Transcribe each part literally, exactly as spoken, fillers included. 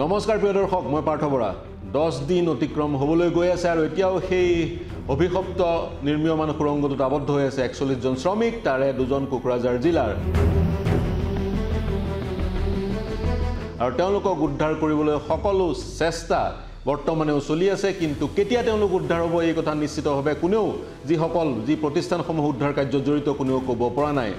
নমস্কাৰ প্ৰিয় দৰ্শক মই পাৰ্থ বৰা দহ দিন অতিক্ৰম হ'বলৈ গৈ আছে আৰু এতিয়াও সেই অভিশপ্ত নিৰ্মীয়মান সুৰংগটোত আবদ্ধ হৈ আছে একচল্লিশ জন শ্ৰমিক তাৰে দুজন কোকৰাঝাৰ জিলাৰ আৰু তেওঁলোকক উদ্ধাৰ কৰিবলৈ সকলো চেষ্টা বৰ্তমানেও চলি আছে কিন্তু কেতিয়া তেওঁলোক উদ্ধাৰ হ'ব এই কথা নিশ্চিতভাৱে কোনেও যিসকল যি প্ৰতিষ্ঠানসমূহ উদ্ধাৰ কাৰ্যত জড়িত কোনেও ক'ব পৰা নাই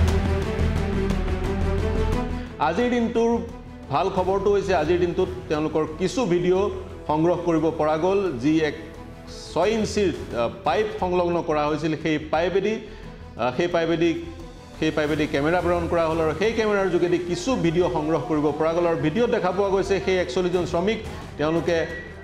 আজিৰ দিনটোৰ ভাল খবৰটো হৈছে আজিৰ দিনটোত তেওঁলোকৰ কিছু ভিডিঅ' সংগ্ৰহ কৰিব পৰা গ'ল যি এক ছয় ইঞ্চিৰ পাইপ সংলগ্ন কৰা হৈছিল সেই পাইপেদি সেই পাইপেদি সেই পাইপেদি কেমেৰা প্ৰেৰণ কৰা হ'ল আৰু সেই কেমেৰাৰ যোগেদি কিছু ভিডিঅ' সংগ্ৰহ কৰিব পৰা গ'ল আৰু ভিডিঅ'ত দেখা পোৱা গৈছে সেই একচল্লিশ জন শ্ৰমিক তেওঁলোকে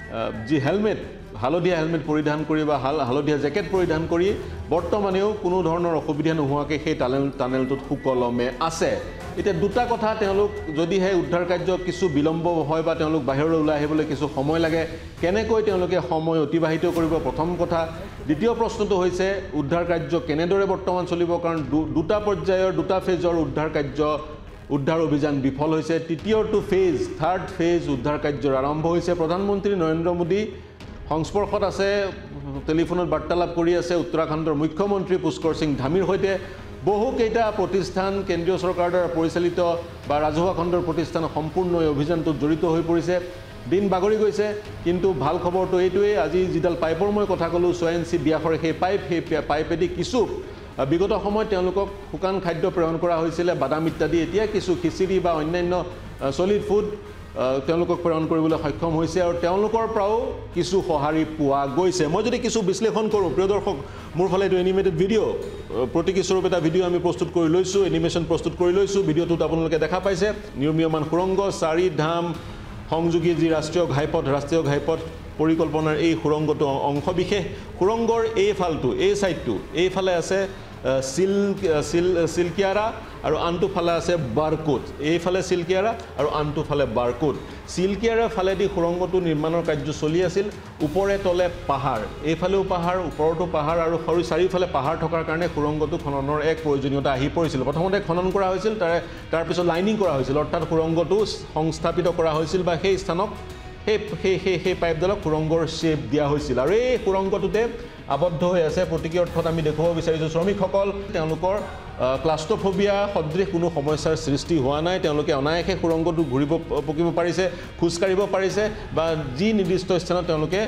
যি হেলমেট হালধীয়া হেলমেট পৰিধান কৰি বা হালধীয়া জেকেট পৰিধান কৰি বৰ্তমানেও কোনো ধৰণৰ অসুবিধা নোহোৱাকৈ সেই টানেল টানেলটোত সুকলমে আছে এতিয়া দুটা কথা তেওঁলোক যদিহে উদ্ধাৰ কাৰ্য কিছু বিলম্ব হয় বা তেওঁলোক বাহিৰলৈ ওলাই আহিবলৈ কিছু সময় লাগে কেনেকৈ তেওঁলোকে সময় অতিবাহিত কৰিব প্ৰথম কথা দ্বিতীয় প্ৰশ্নটো হৈছে উদ্ধাৰ কাৰ্য কেনেদৰে বৰ্তমান চলিব কাৰণ দুটা পৰ্যায়ৰ দুটা ফেজৰ উদ্ধাৰ কাৰ্য উদ্ধাৰ অভিযান বিফল হৈছে তৃতীয়টো ফেজ থাৰ্ড ফেজ উদ্ধাৰ কাৰ্যৰ আৰম্ভ হৈছে প্ৰধানমন্ত্ৰী নৰেন্দ্ৰ মোদী সংস্পৰ্শত আছে টেলিফোনত বাৰ্তালাপ কৰি আছে উত্তৰাখণ্ডৰ মুখ্যমন্ত্ৰী পুষ্কৰ সিং ধামীৰ সৈতে বহু কেইটা প্ৰতিষ্ঠান কেন্দ্ৰীয় চৰকাৰৰ দ্বাৰা পৰিচালিত বা ৰাজহুৱা খণ্ডৰ প্ৰতিষ্ঠান সম্পূৰ্ণ এই অভিযানটোত জড়িত হৈ পৰিছে দিন বাগৰি গৈছে কিন্তু ভাল খবৰটো এইটোৱেই আজি যিডাল পাইপৰ মই কথা ক'লোঁ ছয় ইঞ্চি ব্যাসৰ সেই পাইপ সেই পাইপেদি কিছু বিগত সময়ত তেওঁলোকক শুকান খাদ্য প্ৰেৰণ কৰা হৈছিলে বাদাম ইত্যাদি এতিয়া কিছু খিচিৰি বা অন্যান্য চলিড ফুড তেওঁলোকক প্ৰেৰণ কৰিবলৈ সক্ষম হৈছে আৰু তেওঁলোকৰ পৰাও কিছু সঁহাৰি পোৱা গৈছে মই যদি কিছু বিশ্লেষণ কৰোঁ প্ৰিয় দৰ্শক মোৰ ফালে এইটো এনিমেটেড ভিডিঅ' প্ৰতীকীস্বৰূপ এটা ভিডিঅ' আমি প্ৰস্তুত কৰি লৈছোঁ এনিমেশ্যন প্ৰস্তুত কৰি লৈছোঁ ভিডিঅ'টোত আপোনালোকে দেখা পাইছে নিৰ্মীয়মান সুৰংগ চাৰি ধাম সংযোগী যি ৰাষ্ট্ৰীয় ঘাইপথ ৰাষ্ট্ৰীয় ঘাইপথ পৰিকল্পনাৰ এই সুৰংগটো অংশ বিশেষ সুৰংগৰ এইফালটো এই ছাইডটো এইফালে আছে সিল সিল সিলকিয়াৰা আৰু আনটো ফালে আছে বাৰকোট এইফালে সিলকিয়াৰা আৰু আনটো ফালে বাৰকোট সিলকিয়াৰা ফালেদি সুৰংগটো নিৰ্মাণৰ কাৰ্য চলি আছিল ওপৰে তলে পাহাৰ এইফালেও পাহাৰ ওপৰতো পাহাৰ আৰু সৰু চাৰিওফালে পাহাৰ থকাৰ কাৰণে সুৰংগটো খননৰ এক প্ৰয়োজনীয়তা আহি পৰিছিল প্ৰথমতে খনন কৰা হৈছিল তাৰে তাৰপিছত লাইনিং কৰা হৈছিল অৰ্থাৎ সুৰংগটো সংস্থাপিত কৰা হৈছিল বা সেই স্থানক সেই সেই সেই পাইপডালক সুৰংগৰ শ্বেপ দিয়া হৈছিল আৰু এই সুৰংগটোতে আবদ্ধ হৈ আছে প্ৰতীকী অৰ্থত আমি দেখুৱাব বিচাৰিছোঁ শ্ৰমিকসকল তেওঁলোকৰ ক্লাষ্ট্ৰফোবিয়া সদৃশ কোনো সমস্যাৰ সৃষ্টি হোৱা নাই তেওঁলোকে অনায়াসে সুৰংগটো ঘূৰিব পকিব পাৰিছে খোজকাঢ়িব পাৰিছে বা যি নিৰ্দিষ্ট স্থানত তেওঁলোকে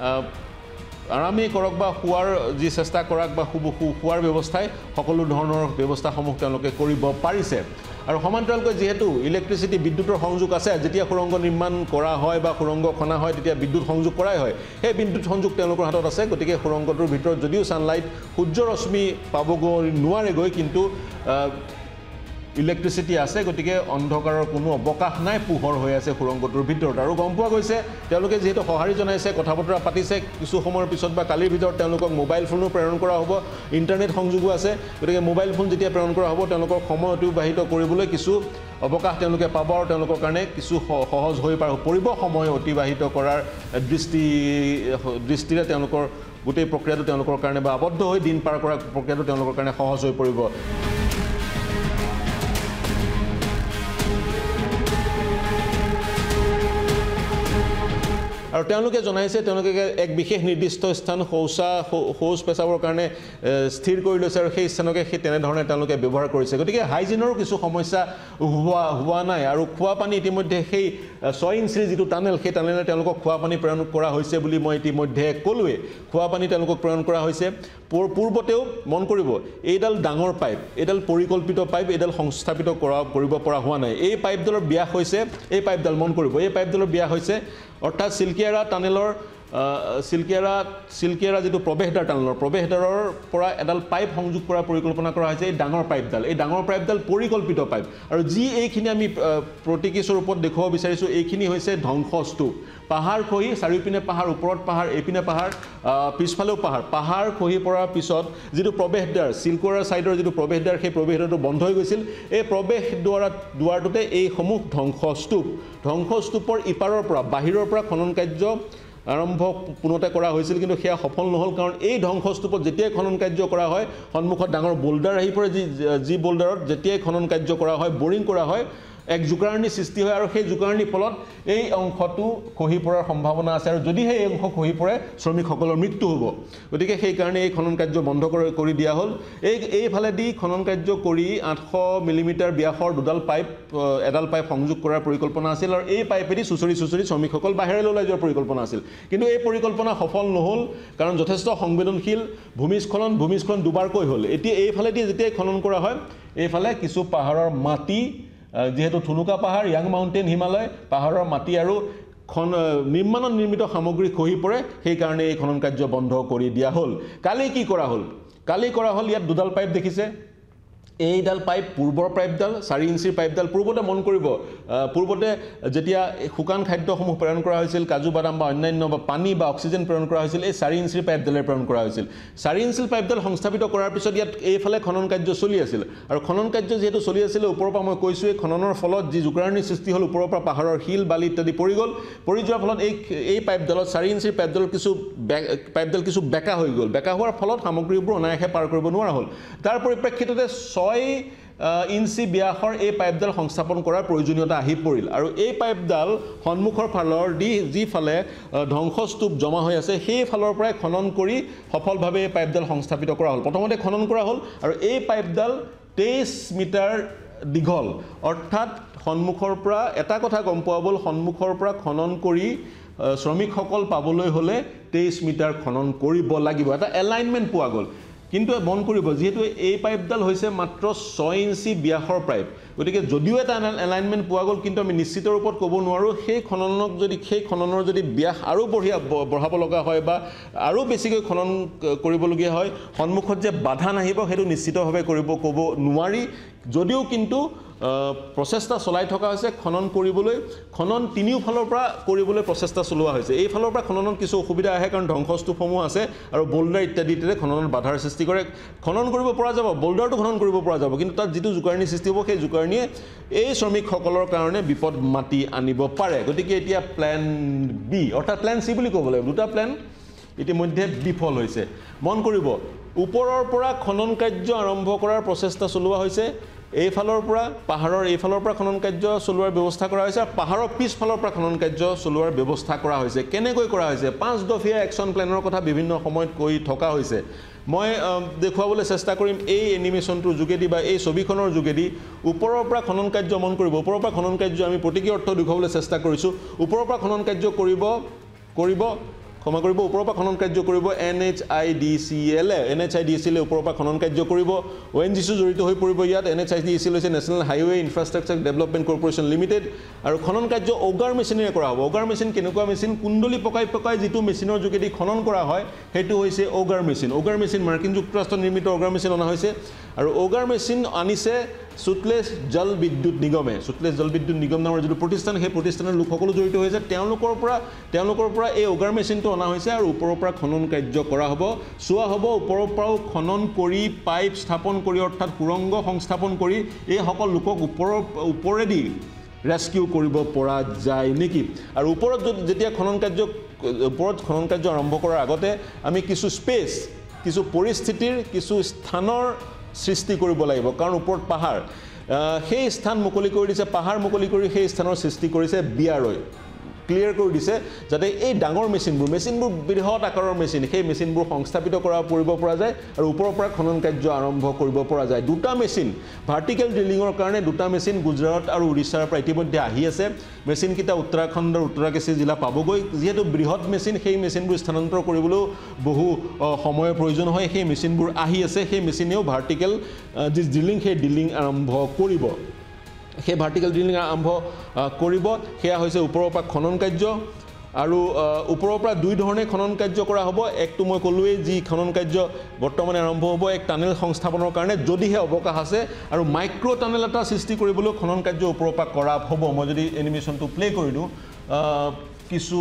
আৰামেই কৰক বা শোৱাৰ যি চেষ্টা কৰক বা শোৱাৰ ব্যৱস্থাই সকলো ধৰণৰ ব্যৱস্থাসমূহ তেওঁলোকে কৰিব পাৰিছে আৰু সমান্তৰালকৈ যিহেতু ইলেক্ট্ৰিচিটি বিদ্যুতৰ সংযোগ আছে যেতিয়া সুৰংগ নিৰ্মাণ কৰা হয় বা সুৰংগ খনা হয় তেতিয়া বিদ্যুৎ সংযোগ কৰাই হয় সেই বিদ্যুৎ সংযোগ তেওঁলোকৰ হাতত আছে গতিকে সুৰংগটোৰ ভিতৰত যদিও ছানলাইট সূৰ্য ৰশ্মি পাবগৈ নোৱাৰেগৈ কিন্তু ইলেক্ট্ৰিচিটি আছে গতিকে অন্ধকাৰৰ কোনো অৱকাশ নাই পোহৰ হৈ আছে সুৰংগটোৰ ভিতৰত আৰু গম পোৱা গৈছে তেওঁলোকে যিহেতু সঁহাৰি জনাইছে কথা বতৰা পাতিছে কিছু সময়ৰ পিছত বা কালিৰ ভিতৰত তেওঁলোকক মোবাইল ফোনো প্ৰেৰণ কৰা হ'ব ইণ্টাৰনেট সংযোগো আছে গতিকে মোবাইল ফোন যেতিয়া প্ৰেৰণ কৰা হ'ব তেওঁলোকৰ সময় অতিবাহিত কৰিবলৈ কিছু অৱকাশ তেওঁলোকে পাব আৰু তেওঁলোকৰ কাৰণে কিছু সহজ হৈ পৰিব সময় অতিবাহিত কৰাৰ দৃষ্টি দৃষ্টিৰে তেওঁলোকৰ গোটেই প্ৰক্ৰিয়াটো তেওঁলোকৰ কাৰণে বা আবদ্ধ হৈ দিন পাৰ কৰা প্ৰক্ৰিয়াটো তেওঁলোকৰ কাৰণে সহজ হৈ পৰিব আৰু তেওঁলোকে জনাইছে তেওঁলোকে এক বিশেষ নিৰ্দিষ্ট স্থান শৌচা শৌচ পেচাবৰ কাৰণে স্থিৰ কৰি লৈছে আৰু সেই স্থানকে সেই তেনেধৰণে তেওঁলোকে ব্যৱহাৰ কৰিছে গতিকে হাইজিনৰো কিছু সমস্যা হোৱা হোৱা নাই আৰু খোৱা পানী ইতিমধ্যে সেই ছয় ইঞ্চিৰ যিটো টানেল সেই টানেলে তেওঁলোকক খোৱা পানী প্ৰেৰণ কৰা হৈছে বুলি মই ইতিমধ্যে ক'লোৱে খোৱা পানী তেওঁলোকক প্ৰেৰণ কৰা হৈছে পূৰ্বতেও মন কৰিব এইডাল ডাঙৰ পাইপ এইডাল পৰিকল্পিত পাইপ এইডাল সংস্থাপিত কৰা কৰিব পৰা হোৱা নাই এই পাইপডালৰ ব্যাস হৈছে এই পাইপডাল মন কৰিব এই পাইপডালৰ ব্যাস হৈছে অৰ্থাৎ সিলকিয়াৰা টানেলৰ সিলকিয়াৰা সিলকিয়াৰা যিটো প্ৰৱেশদ্বাৰ টানেলৰ প্ৰৱেশদ্বাৰৰ পৰা এডাল পাইপ সংযোগ কৰাৰ পৰিকল্পনা কৰা হৈছে এই ডাঙৰ পাইপডাল এই ডাঙৰ পাইপডাল পৰিকল্পিত পাইপ আৰু যি এইখিনি আমি প্ৰতীকী স্বৰূপত দেখুৱাব বিচাৰিছোঁ এইখিনি হৈছে ধ্বংসস্তূপ পাহাৰ খহি চাৰিওপিনে পাহাৰ ওপৰত পাহাৰ এইপিনে পাহাৰ পিছফালেও পাহাৰ পাহাৰ খহি পৰাৰ পিছত যিটো প্ৰৱেশদ্বাৰ সিলকিয়াৰা ছাইডৰ যিটো প্ৰৱেশদ্বাৰ সেই প্ৰৱেশদ্বাৰটো বন্ধ হৈ গৈছিল এই প্ৰৱেশ দুৱাৰত দুৱাৰটোতে এইসমূহ ধ্বংসস্তূপ ধ্বংসস্তূপৰ ইপাৰৰ পৰা বাহিৰৰ পৰা খনন কাৰ্য আৰম্ভ পুনতে কৰা হৈছিল কিন্তু সেয়া সফল নহল কাৰণ এই ধ্বংসস্তূপত যেতিয়াই খনন কাৰ্য কৰা হয় সন্মুখত ডাঙৰ বোল্ডাৰ আহি পৰে যি যি বোল্ডাৰত যেতিয়াই খনন কাৰ্য কৰা হয় বৰিং কৰা হয় এক জোকাৰণি সৃষ্টি হয় আৰু সেই জোকাৰণিৰ ফলত এই অংশটো খহি পৰাৰ সম্ভাৱনা আছে আৰু যদি সেই অংশ খহি পৰে শ্ৰমিকসকলৰ মৃত্যু হ'ব গতিকে সেই কাৰণে এই খনন কাৰ্য বন্ধ কৰি দিয়া হ'ল এই এইফালেদি খনন কাৰ্য কৰি আঠশ মিলিমিটাৰ ব্যাসৰ দুডাল পাইপ এডাল পাইপ সংযোগ কৰাৰ পৰিকল্পনা আছিল আৰু এই পাইপেদি চুচৰি চুচৰি শ্ৰমিকসকল বাহিৰলৈ ওলাই যোৱাৰ পৰিকল্পনা আছিল কিন্তু এই পৰিকল্পনা সফল নহ'ল কাৰণ যথেষ্ট সংবেদনশীল ভূমিস্খলন ভূমিস্খলন দুবাৰকৈ হ'ল এতিয়া এইফালেদি যেতিয়া খনন কৰা হয় এইফালে কিছু পাহাৰৰ মাটি যেহেতু থুনুকা পাহাৰ ইয়াং মাউণ্টেইন হিমালয় পাহাৰৰ মাটি আৰু খন নিৰ্মাণত নিৰ্মিত সামগ্ৰী খহি পৰে সেই কাৰণে এই খনন কাৰ্য বন্ধ কৰি দিয়া হ'ল কালি কি কৰা হ'ল কালি কৰা হ'ল ইয়াত দুডাল পাইপ দেখিছে এইডাল পাইপ পূৰ্বৰ পাইপডাল চাৰি ইঞ্চিৰ পাইপডাল পূৰ্বতে মন কৰিব পূৰ্বতে যেতিয়া শুকান খাদ্যসমূহ প্ৰেৰণ কৰা হৈছিল কাজু বাদাম বা অন্যান্য বা পানী বা অক্সিজেন প্ৰেৰণ কৰা হৈছিল এই চাৰি ইঞ্চিৰ পাইপডালে প্ৰেৰণ কৰা হৈছিল চাৰি ইঞ্চিৰ পাইপডাল সংস্থাপিত কৰাৰ পিছত ইয়াত এইফালে খনন কাৰ্য চলি আছিল আৰু খনন কাৰ্য যিহেতু চলি আছিল ওপৰৰ পৰা মই কৈছোঁ এই খননৰ ফলত যি জোকাৰণিৰ সৃষ্টি হ'ল ওপৰৰ পৰা পাহাৰৰ শিল বালি ইত্যাদি পৰি গ'ল পৰি যোৱাৰ ফলত এই এই পাইপডালত চাৰি ইঞ্চিৰ পাইপডাল কিছু পাইপডাল কিছু বেকা হৈ গ'ল বেকা হোৱাৰ ফলত সামগ্ৰীবোৰ অনায়াসে পাৰ কৰিব নোৱাৰা হ'ল তাৰ পৰিপ্ৰেক্ষিততে ছয় ইঞ্চি ব্যাসৰ এই পাইপডাল সংস্থাপন কৰাৰ প্ৰয়োজনীয়তা আহি পৰিল আৰু এই পাইপডাল সন্মুখৰ ফালৰ দি যিফালে ধ্বংসস্তূপ জমা হৈ আছে সেই ফালৰ পৰাই খনন কৰি সফলভাৱে এই পাইপডাল সংস্থাপিত কৰা হ'ল প্ৰথমতে খনন কৰা হ'ল আৰু এই পাইপডাল তেইছ মিটাৰ দীঘল অৰ্থাৎ সন্মুখৰ পৰা এটা কথা গম পোৱা গ'ল সন্মুখৰ পৰা খনন কৰি শ্ৰমিকসকল পাবলৈ হ'লে তেইছ মিটাৰ খনন কৰিব লাগিব এটা এলাইনমেণ্ট পোৱা গ'ল কিন্তু মন কৰিব যেহেতু এই পাইপডাল হৈছে মাত্ৰ ছয় ইঞ্চি ব্যাসৰ পাইপ গতিকে যদিও এটা এলাইনমেণ্ট পোৱা গ'ল কিন্তু আমি নিশ্চিত ৰূপত ক'ব নোৱাৰোঁ সেই খননক যদি সেই খননৰ যদি ব্যাস আৰু বঢ়িয়া বঢ়াব লগা হয় বা আৰু বেছিকৈ খনন কৰিবলগীয়া হয় সন্মুখত যে বাধা নাহিব সেইটো নিশ্চিতভাৱে কৰিব ক'ব নোৱাৰি যদিও কিন্তু প্ৰচেষ্টা চলাই থকা হৈছে খনন কৰিবলৈ খনন তিনিওফালৰ পৰা কৰিবলৈ প্ৰচেষ্টা চলোৱা হৈছে এইফালৰ পৰা খননত কিছু অসুবিধা আহে কাৰণ ধ্বংসস্তূপসমূহ আছে আৰু বোল্ডাৰ ইত্যাদি ইত্যাদি খননত বাধাৰ সৃষ্টি কৰে খনন কৰিব পৰা যাব বোল্ডাৰটো খনন কৰিব পৰা যাব কিন্তু তাত যিটো জোকাৰণি সৃষ্টি হ'ব সেই জোকাৰণিয়ে এই শ্ৰমিকসকলৰ কাৰণে বিপদ মাতি আনিব পাৰে গতিকে এতিয়া প্লেন বি অৰ্থাৎ প্লেন চি বুলি ক'ব লাগিব দুটা প্লেন ইতিমধ্যে বিফল হৈছে মন কৰিব ওপৰৰ পৰা খনন কাৰ্য আৰম্ভ কৰাৰ প্ৰচেষ্টা চলোৱা হৈছে এইফালৰ পৰা পাহাৰৰ এইফালৰ পৰা খনন কাৰ্য চলোৱাৰ ব্যৱস্থা কৰা হৈছে আৰু পাহাৰৰ পিছফালৰ পৰা খনন কাৰ্য চলোৱাৰ ব্যৱস্থা কৰা হৈছে কেনেকৈ কৰা হৈছে পাঁচ দফীয়া একশ্যন প্লেনৰ কথা বিভিন্ন সময়ত কৈ থকা হৈছে মই দেখুৱাবলৈ চেষ্টা কৰিম এই এনিমেশ্যনটোৰ যোগেদি বা এই ছবিখনৰ যোগেদি ওপৰৰ পৰা খনন কাৰ্য মন কৰিব ওপৰৰ পৰা খনন কাৰ্য আমি প্ৰতীকী অৰ্থ দেখুৱাবলৈ চেষ্টা কৰিছোঁ ওপৰৰ পৰা খনন কাৰ্য কৰিব কৰিব ক্ষমা কৰিব ওপৰৰ পৰা খনন কাৰ্য কৰিব এন এইচ আই D C L N H H আই ডি চি এল ওপৰৰ পৰা খনন কাৰ্য কৰিব অ' এন জি চি জড়িত হৈ পৰিব ইয়াত এন এইচ আই ডি চি এল হৈছে national highway infrastructure development corporation limited আৰু খনন কাৰ্য অগাৰ মেচিনেৰে কৰা হ'ব অগাৰ মেচিন কেনেকুৱা মেচিন কুণ্ডলী পকাই পকাই যিটো মেচিনৰ যোগেদি খনন কৰা হয় সেইটো হৈছে অগাৰ মেচিন অগাৰ মেচিন মাৰ্কিন যুক্তৰাষ্ট্ৰত নিৰ্মিত অগাৰ মেচিন অনা হৈছে আৰু অগাৰ মেচিন আনিছে সুতলেজ জল বিদ্যুৎ নিগমে সুতলেজ জল বিদ্যুৎ নিগম নামৰ যিটো প্ৰতিষ্ঠান সেই প্ৰতিষ্ঠানৰ লোকসকলো জড়িত হৈছে তেওঁলোকৰ পৰা তেওঁলোকৰ পৰা এই অগাৰ মেচিনটো অনা হৈছে আৰু ওপৰৰ পৰা খনন কাৰ্য কৰা হ'ব চোৱা হ'ব ওপৰৰ পৰাও খনন কৰি পাইপ স্থাপন কৰি অৰ্থাৎ সুৰংগ সংস্থাপন কৰি এই সকল লোকক ওপৰৰ ওপৰেদি ৰেস্কিউ কৰিব পৰা যায় নেকি আৰু ওপৰত যেতিয়া খনন কাৰ্য ওপৰত খনন কাৰ্য আৰম্ভ কৰাৰ আগতে আমি কিছু স্পেচ কিছু পৰিস্থিতিৰ কিছু স্থানৰ সৃষ্টি কৰিব লাগিব কাৰণ ওপৰত পাহাৰ সেই স্থান মুকলি কৰি দিছে পাহাৰ মুকলি কৰি সেই স্থানৰ সৃষ্টি কৰিছে বিয়াৰৈ ক্লিয়াৰ কৰি দিছে যাতে এই ডাঙৰ মেচিনবোৰ মেচিনবোৰ বৃহৎ আকাৰৰ মেচিন সেই মেচিনবোৰ সংস্থাপিত কৰা কৰিব পৰা যায় আৰু ওপৰৰ পৰা খনন কাৰ্য আৰম্ভ কৰিব পৰা যায় দুটা মেচিন ভাৰ্টিকেল ড্ৰিলিঙৰ কাৰণে দুটা মেচিন গুজৰাট আৰু উৰিষ্যাৰ পৰা ইতিমধ্যে আহি আছে মেচিনকেইটা উত্তৰাখণ্ডৰ উত্তৰাকাশী জিলা পাবগৈ যিহেতু বৃহৎ মেচিন সেই মেচিনবোৰ স্থানান্তৰ কৰিবলৈও বহু সময়ৰ প্ৰয়োজন হয় সেই মেচিনবোৰ আহি আছে সেই মেচিনেও ভাৰ্টিকেল যি ড্ৰিলিং সেই ড্ৰিলিং আৰম্ভ কৰিব সেই ভাৰ্টিকেল ড্ৰিলিং আৰম্ভ কৰিব সেয়া হৈছে ওপৰৰ পৰা খনন কাৰ্য আৰু ওপৰৰ পৰা দুই ধৰণে খনন কাৰ্য কৰা হ'ব একটো মই ক'লোৱেই যি খনন কাৰ্য বৰ্তমানে আৰম্ভ হ'ব এক টানেল সংস্থাপনৰ কাৰণে যদিহে অৱকাশ আছে আৰু মাইক্ৰ' টানেল এটা সৃষ্টি কৰিবলৈ খনন কাৰ্য ওপৰৰ পৰা কৰা হ'ব মই যদি এনিমেশ্যনটো প্লে কৰি দিওঁ কিছু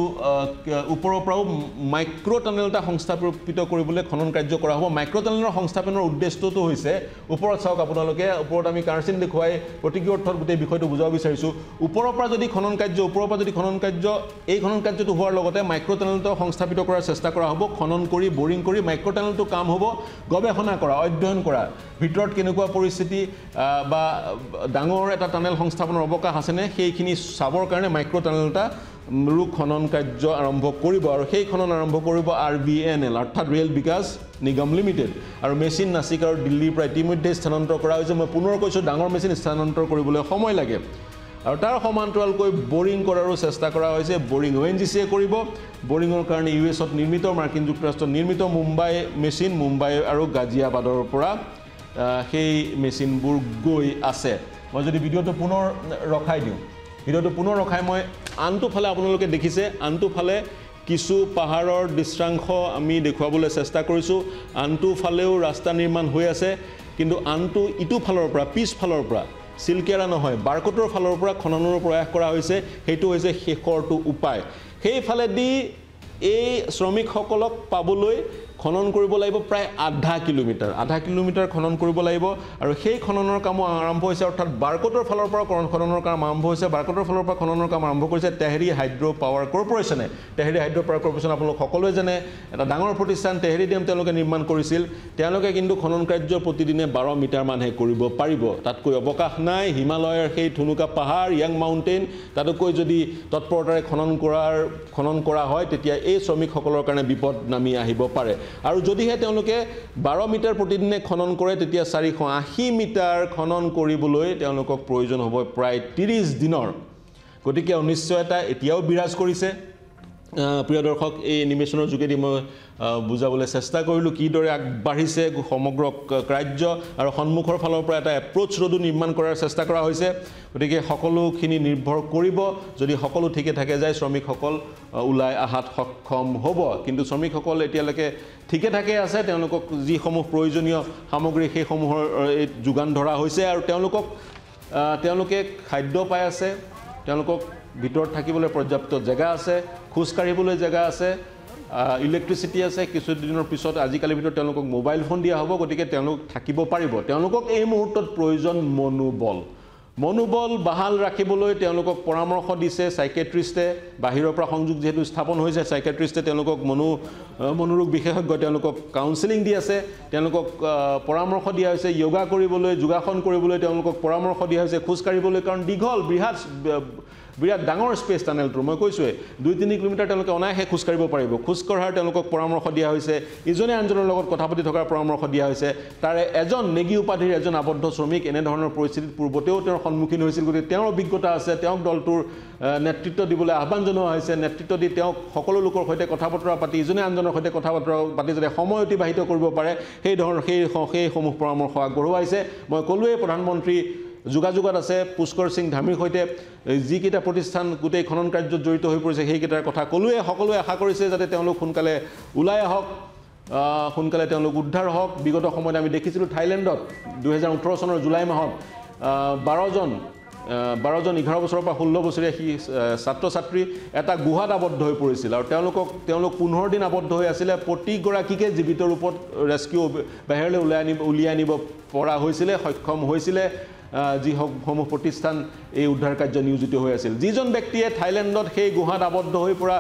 ওপৰৰ পৰাও মাইক্ৰ' টানেল এটা সংস্থাপিত কৰিবলৈ খনন কাৰ্য কৰা হ'ব মাইক্ৰ' টানেলৰ সংস্থাপনৰ উদ্দেশ্যটো হৈছে ওপৰত চাওক আপোনালোকে ওপৰত আমি কাৰ্চিন দেখুৱাই প্ৰতিকী অৰ্থত গোটেই বিষয়টো বুজাব বিচাৰিছোঁ ওপৰৰ পৰা যদি খনন কাৰ্য ওপৰৰ পৰা যদি খনন কাৰ্য এই খনন কাৰ্যটো হোৱাৰ লগতে মাইক্ৰ' টানেলটো সংস্থাপিত কৰাৰ চেষ্টা কৰা হ'ব খনন কৰি বৰিং কৰি মাইক্ৰ' টানেলটো কাম হ'ব গৱেষণা কৰা অধ্যয়ন কৰা ভিতৰত কেনেকুৱা পৰিস্থিতি বা ডাঙৰ এটা টানেল সংস্থাপনৰ অৱকাশ আছেনে সেইখিনি চাবৰ কাৰণে মাইক্ৰ' টানেল এটা ৰু খনন কাৰ্য আৰম্ভ কৰিব আৰু সেই খনন আৰম্ভ কৰিব আৰ বি এন এল অৰ্থাৎ ৰেল বিকাশ নিগম লিমিটেড আৰু মেচিন নাছিক আৰু দিল্লীৰ পৰা ইতিমধ্যে স্থানান্তৰ কৰা হৈছে মই পুনৰ কৈছোঁ ডাঙৰ মেচিন স্থানান্তৰ কৰিবলৈ সময় লাগে আৰু তাৰ সমান্তৰালকৈ বৰিং কৰাৰো চেষ্টা কৰা হৈছে বৰিং অ' এন জি চিয়ে কৰিব বৰিঙৰ কাৰণে ইউ এছত নিৰ্মিত মাৰ্কিন যুক্তৰাষ্ট্ৰত নিৰ্মিত মুম্বাই মেচিন মুম্বাই আৰু গাজিয়াবাদৰ পৰা সেই মেচিনবোৰ গৈ আছে মই যদি ভিডিঅ'টো পুনৰ ৰখাই দিওঁ ভিডিঅ'টো পুনৰ ৰখাই মই আনটো ফালে আপোনালোকে দেখিছে আনটো ফালে কিছু পাহাৰৰ দৃশ্যাংশ আমি দেখুৱাবলৈ চেষ্টা কৰিছোঁ আনটো ফালেও ৰাস্তা নিৰ্মাণ হৈ আছে কিন্তু আনটো ইটো ফালৰ পৰা পিছ ফালৰ পৰা সিলকেৰা নহয় বাৰকটৰ ফালৰ পৰা খননৰ প্ৰয়াস কৰা হৈছে সেইটো হৈছে শেষৰটো উপায় সেইফালেদি এই শ্ৰমিকসকলক পাবলৈ খনন কৰিব লাগিব প্ৰায় আধা কিলোমিটাৰ আধা কিলোমিটাৰ খনন কৰিব লাগিব আৰু সেই খননৰ কাম আৰম্ভ হৈছে অৰ্থাৎ বাৰকটৰ ফালৰ পৰা খননৰ কাম আৰম্ভ হৈছে বাৰকটৰ ফালৰ পৰা খননৰ কাম আৰম্ভ কৰিছে তেহৰী হাইড্ৰ' পাৱাৰ কৰ্পোৰেশ্যনে তেহৰী হাইড্ৰ' পাৱাৰ কৰ্পোৰেশ্যন আপোনালোক সকলোৱে জানে এটা ডাঙৰ প্ৰতিষ্ঠান তেহৰী ডেম তেওঁলোকে নিৰ্মাণ কৰিছিল তেওঁলোকে কিন্তু খনন কাৰ্য প্ৰতিদিনে বাৰ মিটাৰ মানহে কৰিব পাৰিব তাতকৈ অৱকাশ নাই হিমালয়ৰ সেই থুনুকা পাহাৰ ইয়াং মাউণ্টেইন তাতকৈ যদি তৎপৰতাৰে খনন কৰাৰ খনন কৰা হয় তেতিয়া এই শ্ৰমিকসকলৰ কাৰণে বিপদ নামি আহিব পাৰে আৰু যদিহে তেওঁলোকে বাৰ মিটাৰ প্ৰতিদিনে খনন কৰে তেতিয়া চাৰিশ আশী মিটাৰ খনন কৰিবলৈ তেওঁলোকক প্ৰয়োজন হ'ব প্ৰায় ত্ৰিছ দিনৰ গতিকে অনিশ্চয়তা এতিয়াও বিৰাজ কৰিছে প্ৰিয় দৰ্শক এই এনিমেশ্যনৰ যোগেদি মই বুজাবলৈ চেষ্টা কৰিলোঁ কিদৰে আগবাঢ়িছে সমগ্ৰ কাৰ্য আৰু সন্মুখৰ ফালৰ পৰা এটা এপ্ৰ'চ ৰোডো নিৰ্মাণ কৰাৰ চেষ্টা কৰা হৈছে গতিকে সকলোখিনি নিৰ্ভৰ কৰিব যদি সকলো ঠিকে থাকে যায় শ্ৰমিকসকল ওলাই অহাত সক্ষম হ'ব কিন্তু শ্ৰমিকসকল এতিয়ালৈকে ঠিকে থাকে আছে তেওঁলোকক যিসমূহ প্ৰয়োজনীয় সামগ্ৰী সেইসমূহৰ যোগান ধৰা হৈছে আৰু তেওঁলোকক তেওঁলোকে খাদ্য পাই আছে তেওঁলোকক ভিতৰত থাকিবলৈ পৰ্যাপ্ত জেগা আছে খোজ কাঢ়িবলৈ জেগা আছে ইলেক্ট্ৰিচিটি আছে কিছুদিনৰ পিছত আজিকালিৰ ভিতৰত তেওঁলোকক মোবাইল ফোন দিয়া হ'ব গতিকে তেওঁলোক থাকিব পাৰিব তেওঁলোকক এই মুহূৰ্তত প্ৰয়োজন মনোবল মনোবল বাহাল ৰাখিবলৈ তেওঁলোকক পৰামৰ্শ দিছে সাইকেট্ৰিষ্টে বাহিৰৰ পৰা সংযোগ যেহেতু স্থাপন হৈছে সাইকেট্ৰিষ্টে তেওঁলোকক মনো মনোৰোগ বিশেষজ্ঞ তেওঁলোকক কাউন্সেলিং দি আছে তেওঁলোকক পৰামৰ্শ দিয়া হৈছে যোগা কৰিবলৈ যোগাসন কৰিবলৈ তেওঁলোকক পৰামৰ্শ দিয়া হৈছে খোজ কাঢ়িবলৈ কাৰণ দীঘল বৃহৎ বিৰাট ডাঙৰ স্পেচ টানেলটো মই কৈছোঁৱে দুই তিনি কিলোমিটাৰ তেওঁলোকে অনায়াসে খোজ কাঢ়িব পাৰিব খোজ কঢ়াৰ তেওঁলোকক পৰামৰ্শ দিয়া হৈছে ইজনে আনজনৰ লগত কথা পাতি থকাৰ পৰামৰ্শ দিয়া হৈছে তাৰে এজন নেগী উপাধিৰ এজন আবদ্ধ শ্ৰমিক এনেধৰণৰ পৰিস্থিতিত পূৰ্বতেও তেওঁৰ সন্মুখীন হৈছিল গতিকে তেওঁৰ অভিজ্ঞতা আছে তেওঁক দলটোৰ নেতৃত্ব দিবলৈ আহ্বান জনোৱা হৈছে নেতৃত্ব দি তেওঁক সকলো লোকৰ সৈতে কথা বতৰা পাতি ইজনে আনজনৰ সৈতে কথা বতৰা পাতি যাতে সময় অতিবাহিত কৰিব পাৰে সেই ধৰণৰ সেই সেইসমূহ পৰামৰ্শ আগবঢ়োৱাইছে মই ক'লোৱেই প্ৰধানমন্ত্ৰী যোগাযোগত আছে পুষ্কৰ সিং ধামীৰ সৈতে যিকেইটা প্ৰতিষ্ঠান গোটেই খনন কাৰ্যত জড়িত হৈ পৰিছে সেইকেইটাৰ কথা ক'লোৱে সকলোৱে আশা কৰিছে যাতে তেওঁলোক সোনকালে ওলাই আহক সোনকালে তেওঁলোক উদ্ধাৰ হওক বিগত সময়ত আমি দেখিছিলোঁ থাইলেণ্ডত দুহেজাৰ ওঠৰ চনৰ জুলাই মাহত বাৰজন বাৰজন এঘাৰ বছৰৰ পৰা ষোল্ল বছৰীয়া সি ছাত্ৰ ছাত্ৰী এটা গুহাত আবদ্ধ হৈ পৰিছিল আৰু তেওঁলোকক তেওঁলোক পোন্ধৰ দিন আবদ্ধ হৈ আছিলে প্ৰতিগৰাকীকে জীৱিত ৰূপত ৰেস্কিউ বাহিৰলৈ উলিয়াই আনিব উলিয়াই আনিব পৰা হৈছিলে সক্ষম হৈছিলে যিসমূহ প্ৰতিষ্ঠান এই উদ্ধাৰ কাৰ্য নিয়োজিত হৈ আছিল যিজন ব্যক্তিয়ে থাইলেণ্ডত সেই গুহাত আবদ্ধ হৈ পৰা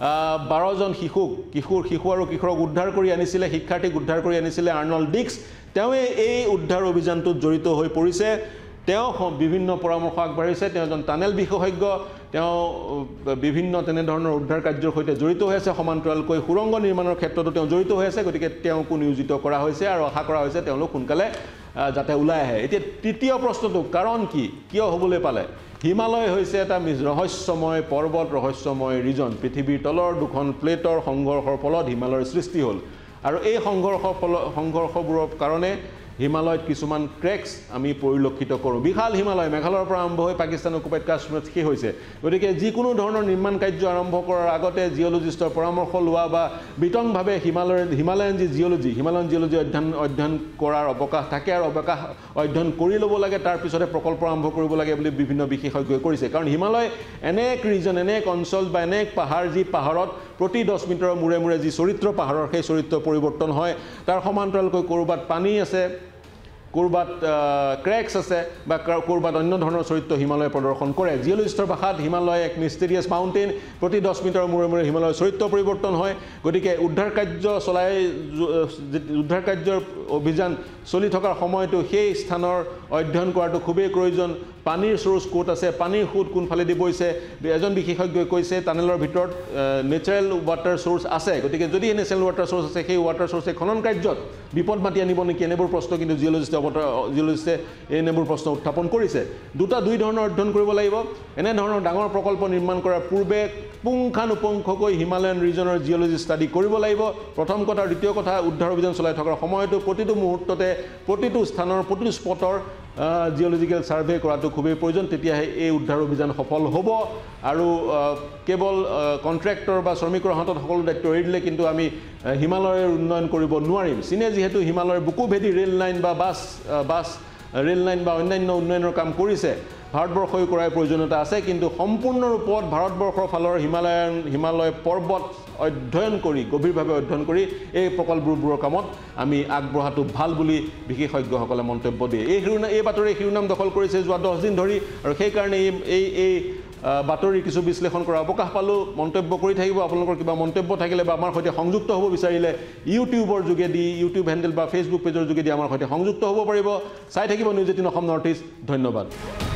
বাৰজন শিশুক কিশোৰ শিশু আৰু কিশোৰক উদ্ধাৰ কৰি আনিছিলে শিক্ষাৰ্থীক উদ্ধাৰ কৰি আনিছিলে আৰ্নল্ড ডিক্স তেওঁৱে এই উদ্ধাৰ অভিযানটোত জড়িত হৈ পৰিছে তেওঁ বিভিন্ন পৰামৰ্শ আগবাঢ়িছে তেওঁ এজন টানেল বিশেষজ্ঞ তেওঁ বিভিন্ন তেনেধৰণৰ উদ্ধাৰ কাৰ্যৰ সৈতে জড়িত হৈ আছে সমান্তৰালকৈ সুৰংগ নিৰ্মাণৰ ক্ষেত্ৰতো তেওঁ জড়িত হৈ আছে গতিকে তেওঁকো নিয়োজিত কৰা হৈছে আৰু আশা কৰা হৈছে তেওঁলোক সোনকালে যাতে ওলাই আহে এতিয়া তৃতীয় প্ৰশ্নটো কাৰণ কি কিয় হ'বলৈ পালে হিমালয় হৈছে এটা ৰহস্যময় পৰ্বত ৰহস্যময় ৰিজন পৃথিৱীৰ তলৰ দুখন প্লেটৰ সংঘৰ্ষৰ ফলত হিমালয়ৰ সৃষ্টি হ'ল আৰু এই সংঘৰ্ষ ফল সংঘৰ্ষবোৰৰ কাৰণে হিমালয়ত কিছুমান ক্ৰেকছ আমি পৰিলক্ষিত কৰোঁ বিশাল হিমালয় মেঘালয়ৰ পৰা আৰম্ভ হৈ পাকিস্তান অকুপাইড কাশ্মীৰত শেষ হৈছে গতিকে যিকোনো ধৰণৰ নিৰ্মাণ কাৰ্য আৰম্ভ কৰাৰ আগতে জিঅ'লজিষ্টৰ পৰামৰ্শ লোৱা বা বিতংভাৱে হিমালয়ৰ হিমালয়ান যি জিঅ'লজি হিমালয়ান জিঅ'লজি অধ্যয়ন অধ্যয়ন কৰাৰ অৱকাশ থাকে আৰু অৱকাশ অধ্যয়ন কৰি ল'ব লাগে তাৰ পিছতে প্ৰকল্প আৰম্ভ কৰিব লাগে বুলি বিভিন্ন বিশেষজ্ঞই কৰিছে কাৰণ হিমালয় এনে এক ৰিজন এনে এক অঞ্চল বা এনে এক পাহাৰ যি পাহাৰত প্ৰতি দহ মিটাৰৰ মূৰে মূৰে যি চৰিত্ৰ পাহাৰৰ সেই চৰিত্ৰ পৰিৱৰ্তন হয় তাৰ সমান্তৰালকৈ ক'ৰবাত পানী আছে ক'ৰবাত ক্ৰেকছ আছে বা ক'ৰবাত অন্য ধৰণৰ চৰিত্ৰ হিমালয়ে প্ৰদৰ্শন কৰে জিঅ'লজিষ্টৰ ভাষাত হিমালয় এক মিষ্টেৰিয়াছ মাউণ্টেইন প্ৰতি দহ মিটাৰৰ মূৰে মূৰে হিমালয়ৰ চৰিত্ৰ পৰিৱৰ্তন হয় গতিকে উদ্ধাৰ কাৰ্য চলাই উদ্ধাৰ কাৰ্যৰ অভিযান চলি থকাৰ সময়তো সেই স্থানৰ অধ্যয়ন কৰাটো খুবেই প্ৰয়োজন পানীৰ চ'ৰ্চ ক'ত আছে পানীৰ সোঁত কোনফালেদি বৈছে এজন বিশেষজ্ঞই কৈছে টানেলৰ ভিতৰত নেচাৰেল ৱাটাৰ চ'ৰ্চ আছে গতিকে যদি এই নেচাৰেল ৱাটাৰ চ'ৰ্চ আছে সেই ৱাটাৰ চ'ৰ্চে খনন কাৰ্যত বিপদ মাতি আনিব নেকি এনেবোৰ প্ৰশ্ন কিন্তু জিঅ'লজিষ্টে জিঅ'লজিষ্টে এনেবোৰ প্ৰশ্ন উত্থাপন কৰিছে দুটা দুই ধৰণৰ অধ্যয়ন কৰিব লাগিব এনেধৰণৰ ডাঙৰ প্ৰকল্প নিৰ্মাণ কৰাৰ পূৰ্বে পুংখানুপুংখকৈ হিমালয়ান ৰিজনৰ জিঅ'লজি ষ্টাডি কৰিব লাগিব প্ৰথম কথা আৰু দ্বিতীয় কথা উদ্ধাৰ অভিযান চলাই থকাৰ সময়তো প্ৰতিটো মুহূৰ্ততে প্ৰতিটো স্থানৰ প্ৰতিটো স্পটৰ জিঅ'লজিকেল ছাৰ্ভে কৰাটো খুবেই প্ৰয়োজন তেতিয়াহে এই উদ্ধাৰ অভিযান সফল হ'ব আৰু কেৱল কণ্ট্ৰেক্টৰ বা শ্ৰমিকৰ হাতত সকলো দায়িত্ব এৰি দিলে কিন্তু আমি হিমালয়ৰ উন্নয়ন কৰিব নোৱাৰিম চীনে যিহেতু হিমালয়ৰ বুকুভেদী ৰেল লাইন বা বাছ বাছ ৰেল লাইন বা অন্যান্য উন্নয়নৰ কাম কৰিছে ভাৰতবৰ্ষই কৰাৰ প্ৰয়োজনীয়তা আছে কিন্তু সম্পূৰ্ণ ৰূপত ভাৰতবৰ্ষৰ ফালৰ হিমালয়ান হিমালয় পৰ্বত অধ্যয়ন কৰি গভীৰভাৱে অধ্যয়ন কৰি এই প্ৰকল্পবোৰৰ কামত আমি আগবঢ়াটো ভাল বুলি বিশেষজ্ঞসকলে মন্তব্য দিয়ে এই শিৰোনাম এই বাতৰি শিৰোনাম দখল কৰিছে যোৱা দহ দিন ধৰি আৰু সেইকাৰণে এই এই বাতৰি কিছু বিশ্লেষণ কৰাৰ অৱকাশ পালোঁ মন্তব্য কৰি থাকিব আপোনালোকৰ কিবা মন্তব্য থাকিলে বা আমাৰ সৈতে সংযুক্ত হ'ব বিচাৰিলে ইউটিউবৰ যোগেদি ইউটিউব হেণ্ডেল বা ফেচবুক পেজৰ যোগেদি আমাৰ সৈতে সংযুক্ত হ'ব পাৰিব চাই থাকিব news eighteen Assam north east ধন্যবাদ